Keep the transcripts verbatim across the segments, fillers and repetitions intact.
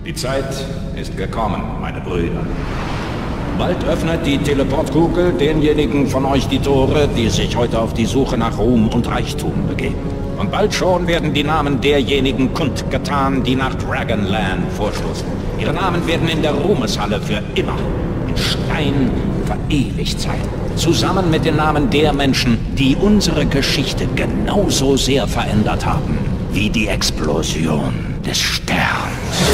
Die Zeit ist gekommen, meine Brüder. Bald öffnet die Teleportkugel denjenigen von euch die Tore, die sich heute auf die Suche nach Ruhm und Reichtum begeben. Und bald schon werden die Namen derjenigen kundgetan, die nach Dragonland vorstoßen. Ihre Namen werden in der Ruhmeshalle für immer in Stein verewigt sein. Zusammen mit den Namen der Menschen, die unsere Geschichte genauso sehr verändert haben, wie die Explosion des Sterns.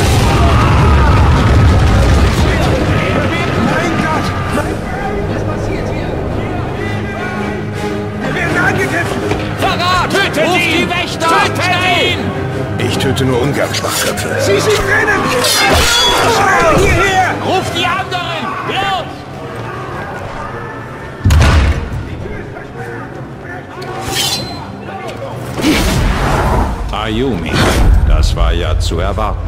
Mein Gott! Was passiert hier? Wir werden angegriffen! Verrat! Tötet ihn! Die Wächter! Tötet ihn! Ich töte nur ungern Schwachköpfe. Sie sind drinnen! Schnell hierher! Ruft die anderen! Los! Ayumi, das war ja zu erwarten.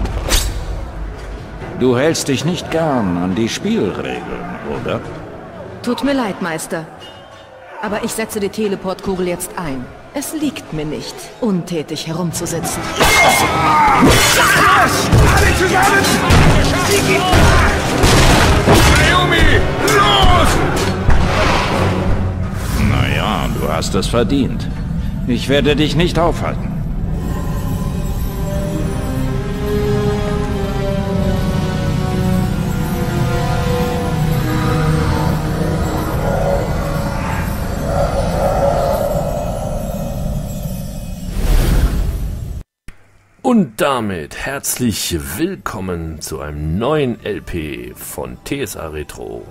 Du hältst dich nicht gern an die Spielregeln, oder? Tut mir leid, Meister. Aber ich setze die Teleportkugel jetzt ein. Es liegt mir nicht, untätig herumzusitzen. Alle zusammen! Sie gibt Ayumi, los! Naja, du hast es verdient. Ich werde dich nicht aufhalten. Und damit herzlich willkommen zu einem neuen L P von T S A Retro.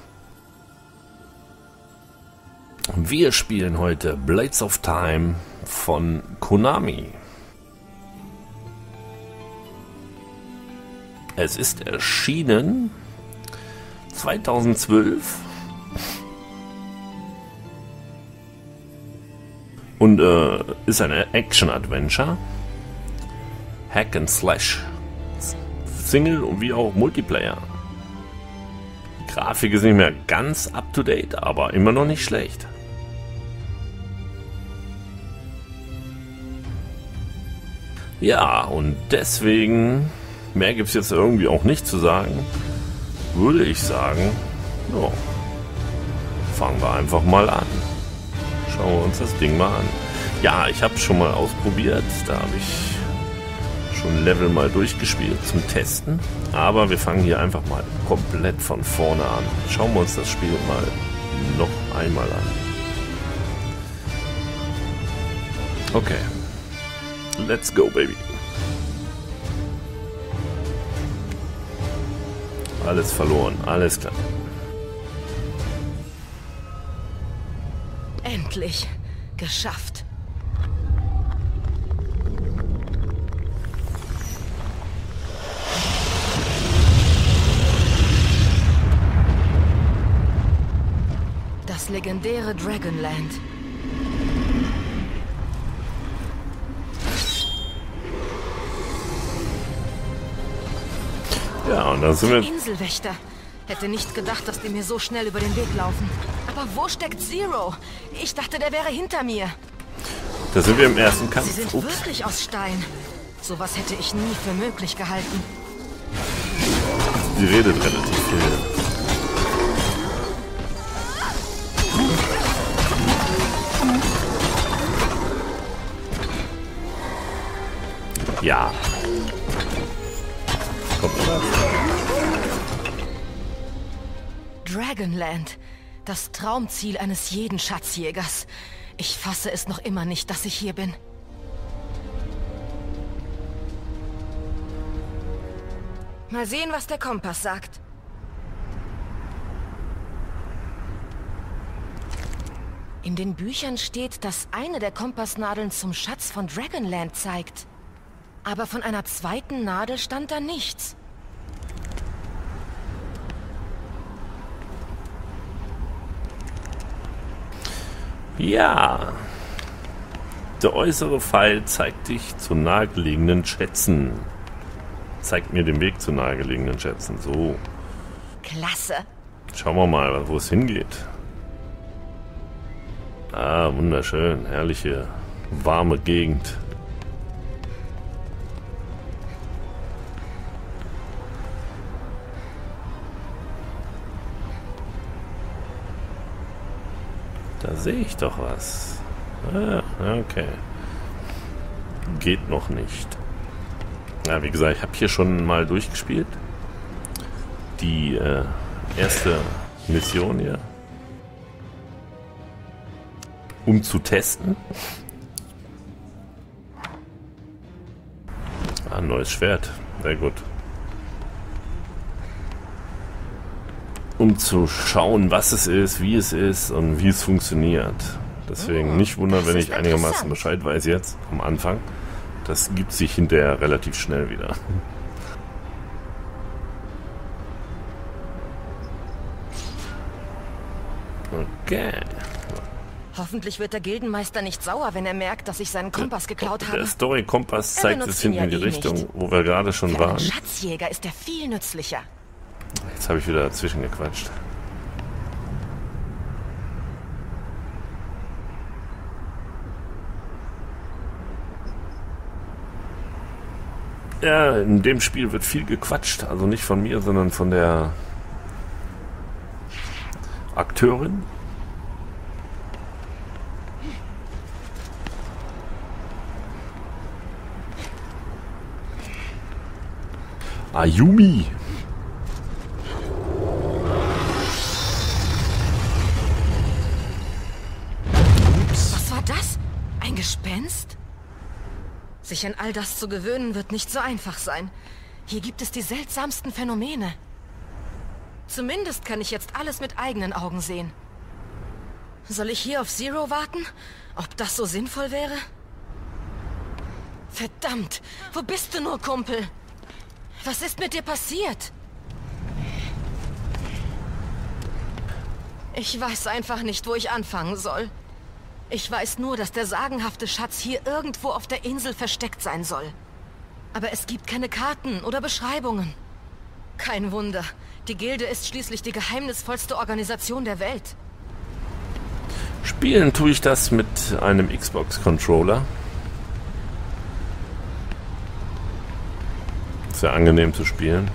Wir spielen heute Blades of Time von Konami. Es ist erschienen zweitausendzwölf und äh, ist ein Action-Adventure. Hack and Slash. Single und wie auch Multiplayer. Die Grafik ist nicht mehr ganz up to date, aber immer noch nicht schlecht. Ja, und deswegen, mehr gibt es jetzt irgendwie auch nicht zu sagen, würde ich sagen, ja, fangen wir einfach mal an. Schauen wir uns das Ding mal an. Ja, ich habe es schon mal ausprobiert, da habe ich ein Level mal durchgespielt zum Testen, aber wir fangen hier einfach mal komplett von vorne an. Schauen wir uns das Spiel mal noch einmal an. Okay, let's go, baby. Alles verloren, alles klar. Endlich geschafft. Das legendäre Dragonland. Ja, und da sind wir. Inselwächter. Hätte nicht gedacht, dass die mir so schnell über den Weg laufen. Aber wo steckt Zero? Ich dachte, der wäre hinter mir. Da sind wir im ersten Kampf. Sie sind Ups. wirklich aus Stein. Sowas hätte ich nie für möglich gehalten. Sie redet relativ viel. Ja. Kommt was? Dragonland. Das Traumziel eines jeden Schatzjägers. Ich fasse es noch immer nicht, dass ich hier bin. Mal sehen, was der Kompass sagt. In den Büchern steht, dass eine der Kompassnadeln zum Schatz von Dragonland zeigt. Aber von einer zweiten Nadel stand da nichts. Ja. Der äußere Pfeil zeigt dich zu nahegelegenen Schätzen. Zeigt mir den Weg zu nahegelegenen Schätzen. So. Klasse. Schauen wir mal, wo es hingeht. Ah, wunderschön. Herrliche, warme Gegend. Da sehe ich doch was. Ah, okay. Geht noch nicht. Ja, wie gesagt, ich habe hier schon mal durchgespielt. Die äh, erste Mission hier. Um zu testen. Ah, ein neues Schwert. Sehr gut. Um zu schauen, was es ist, wie es ist und wie es funktioniert. Deswegen Oh, nicht wundern, das wenn ist ich einigermaßen interessant. Bescheid weiß jetzt am Anfang. Das gibt sich hinterher relativ schnell wieder. Okay. Hoffentlich wird der Gildenmeister nicht sauer, wenn er merkt, dass ich seinen Kompass geklaut habe. Der Story-Kompass Er zeigt benutzt es hinten ihn in die ja eh Richtung, nicht. wo wir gerade schon Für einen waren. Schatzjäger ist er viel nützlicher. Jetzt habe ich wieder dazwischen gequatscht. Ja, in dem Spiel wird viel gequatscht. Also nicht von mir, sondern von der Akteurin. Ayumi. Was war das? Ein Gespenst? Sich an all das zu gewöhnen, wird nicht so einfach sein. Hier gibt es die seltsamsten Phänomene. Zumindest kann ich jetzt alles mit eigenen Augen sehen. Soll ich hier auf Zero warten? Ob das so sinnvoll wäre? Verdammt! Wo bist du nur, Kumpel? Was ist mit dir passiert? Ich weiß einfach nicht, wo ich anfangen soll. Ich weiß nur, dass der sagenhafte Schatz hier irgendwo auf der Insel versteckt sein soll. Aber es gibt keine Karten oder Beschreibungen. Kein Wunder. Die Gilde ist schließlich die geheimnisvollste Organisation der Welt. Spielen tue ich das mit einem Xbox-Controller. Sehr angenehm zu spielen.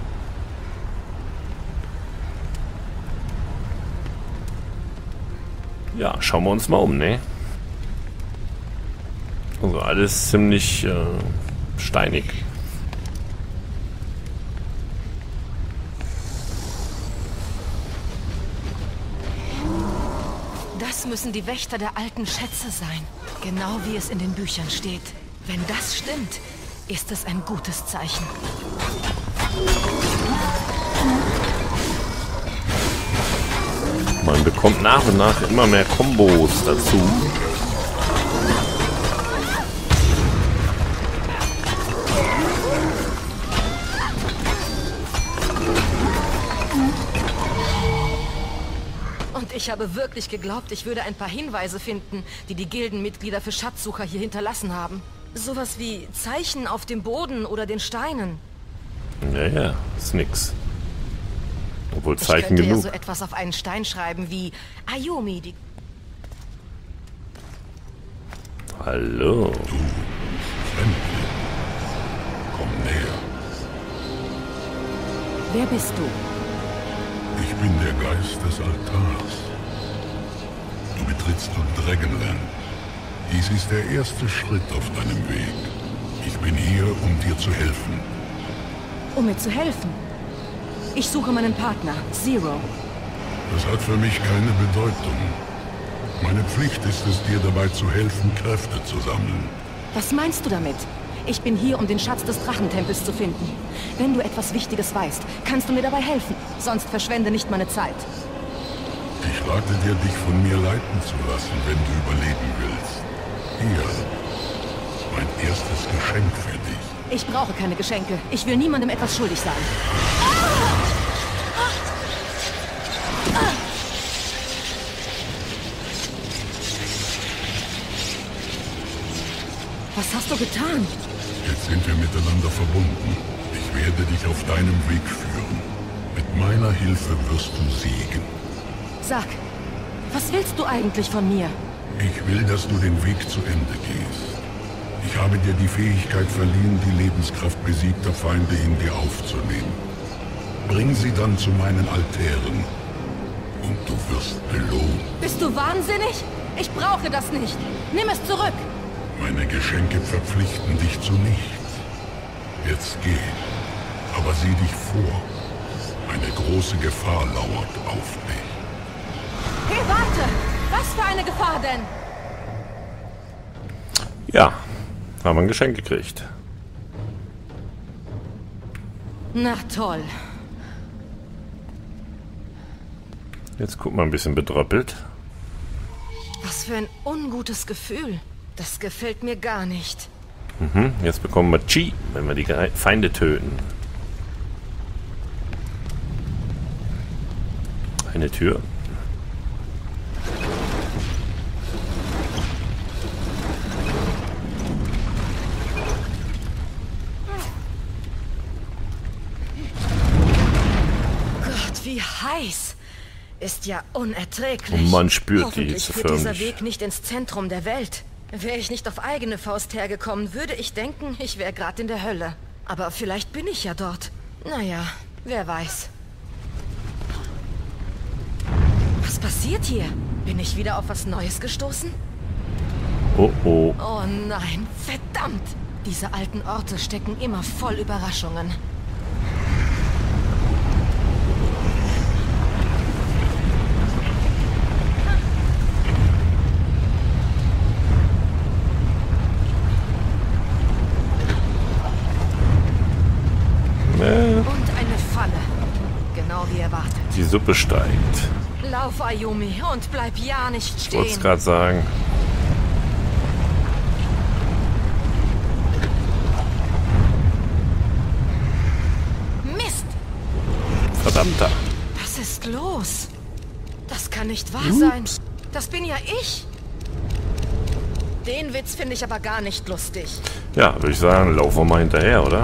Ja, schauen wir uns mal um, ne? Also alles ziemlich äh, steinig. Das müssen die Wächter der alten Schätze sein. Genau wie es in den Büchern steht. Wenn das stimmt, ist es ein gutes Zeichen. Man bekommt nach und nach immer mehr Kombos dazu. Und ich habe wirklich geglaubt, ich würde ein paar Hinweise finden, die die Gildenmitglieder für Schatzsucher hier hinterlassen haben. Sowas wie Zeichen auf dem Boden oder den Steinen. Ja, ja, ist nix. Obwohl Ich Zeichen könnte ja genug. so etwas auf einen Stein schreiben wie Ayumi, die... Hallo. Komm näher. Wer bist du? Ich bin der Geist des Altars. Du betrittst nun Dragonland. Dies ist der erste Schritt auf deinem Weg. Ich bin hier, um dir zu helfen. Um mir zu helfen. Ich suche meinen Partner, Zero. Das hat für mich keine Bedeutung. Meine Pflicht ist es, dir dabei zu helfen, Kräfte zu sammeln. Was meinst du damit? Ich bin hier, um den Schatz des Drachentempels zu finden. Wenn du etwas Wichtiges weißt, kannst du mir dabei helfen. Sonst verschwende nicht meine Zeit. Ich rate dir, dich von mir leiten zu lassen, wenn du überleben willst. Hier, mein erstes Geschenk für dich. Ich brauche keine Geschenke. Ich will niemandem etwas schuldig sein. Was hast du getan? Jetzt sind wir miteinander verbunden. Ich werde dich auf deinem Weg führen. Mit meiner Hilfe wirst du siegen. Sag, was willst du eigentlich von mir? Ich will, dass du den Weg zu Ende gehst. Ich habe dir die Fähigkeit verliehen, die Lebenskraft besiegter Feinde in dir aufzunehmen. Bring sie dann zu meinen Altären und du wirst belohnt. Bist du wahnsinnig? Ich brauche das nicht. Nimm es zurück. Meine Geschenke verpflichten dich zu nichts. Jetzt geh. Aber sieh dich vor. Eine große Gefahr lauert auf dich. Hey, warte! Was für eine Gefahr denn? Ja, haben wir ein Geschenk gekriegt. Na toll. Jetzt guck mal, ein bisschen bedröppelt. Was für ein ungutes Gefühl. Das gefällt mir gar nicht. Mhm, jetzt bekommen wir Chi, wenn wir die Feinde töten. Eine Tür. Gott, wie heiß. Ist ja unerträglich. Und man spürt die Hoffentlich Hitze führt dieser förmlich. Weg nicht ins Zentrum der Welt. Wäre ich nicht auf eigene Faust hergekommen, würde ich denken, ich wäre gerade in der Hölle. Aber vielleicht bin ich ja dort. Naja, wer weiß. Was passiert hier? Bin ich wieder auf was Neues gestoßen? Oh oh. Oh nein, verdammt! Diese alten Orte stecken immer voll Überraschungen. Und eine Falle. Genau wie erwartet. Die Suppe steigt. Lauf, Ayumi, und bleib ja nicht Ich wollte es stehen. gerade sagen. Mist! Verdammter. Was ist los? Das kann nicht wahr sein. Das bin ja ich. Den Witz finde ich aber gar nicht lustig. Ja, würde ich sagen, laufen wir mal hinterher, oder?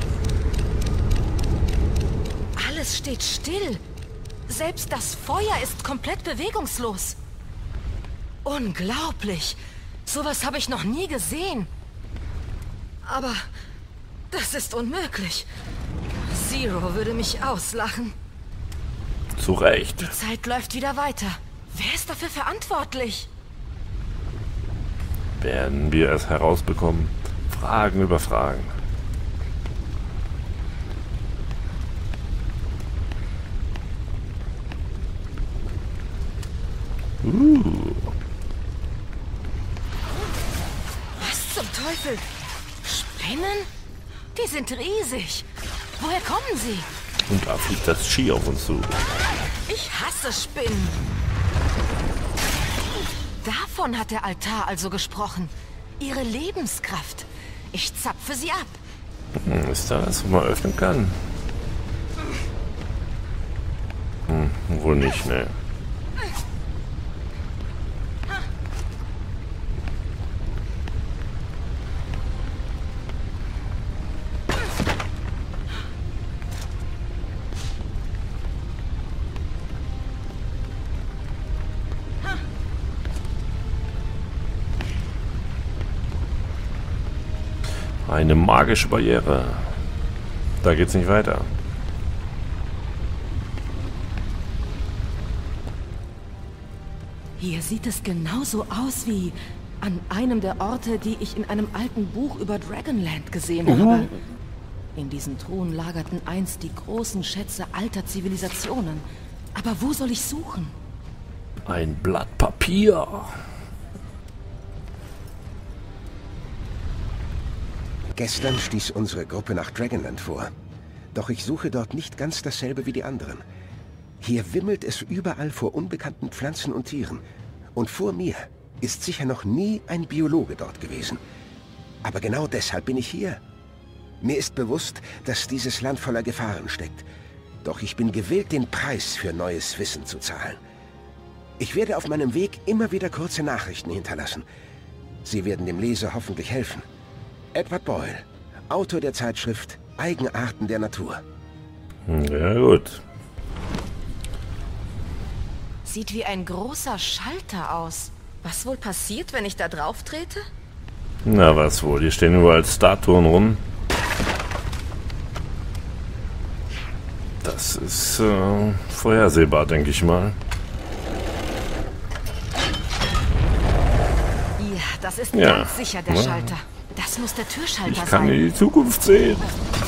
Alles steht still. Selbst das Feuer ist komplett bewegungslos. Unglaublich. Sowas habe ich noch nie gesehen. Aber das ist unmöglich. Zero würde mich auslachen. Zu Recht. Die Zeit läuft wieder weiter. Wer ist dafür verantwortlich? Werden wir es herausbekommen? Fragen über Fragen. Uh. Was zum Teufel? Spinnen? Die sind riesig. Woher kommen sie? Und da fliegt das Ski auf uns zu. Ich hasse Spinnen. Davon hat der Altar also gesprochen. Ihre Lebenskraft. Ich zapfe sie ab. Hm, ist da was, was man öffnen kann? Hm, wohl nicht, ne. Eine magische Barriere. Da geht's nicht weiter. Hier sieht es genauso aus wie an einem der Orte, die ich in einem alten Buch über Dragonland gesehen habe. In diesen Truhen lagerten einst die großen Schätze alter Zivilisationen. Aber wo soll ich suchen? Ein Blatt Papier. Gestern stieß unsere Gruppe nach Dragonland vor. Doch ich suche dort nicht ganz dasselbe wie die anderen. Hier wimmelt es überall vor unbekannten Pflanzen und Tieren. Und vor mir ist sicher noch nie ein Biologe dort gewesen. Aber genau deshalb bin ich hier. Mir ist bewusst, dass dieses Land voller Gefahren steckt. Doch ich bin gewillt, den Preis für neues Wissen zu zahlen. Ich werde auf meinem Weg immer wieder kurze Nachrichten hinterlassen. Sie werden dem Leser hoffentlich helfen. Edward Boyle, Autor der Zeitschrift Eigenarten der Natur. Ja, gut. Sieht wie ein großer Schalter aus. Was wohl passiert, wenn ich da drauf trete? Na, was wohl? Hier stehen überall Statuen rum. Das ist äh, vorhersehbar, denke ich mal. ist Ja. ganz sicher der Ja. Schalter. Das muss der Türschalter Ich kann sein. in die Zukunft sehen.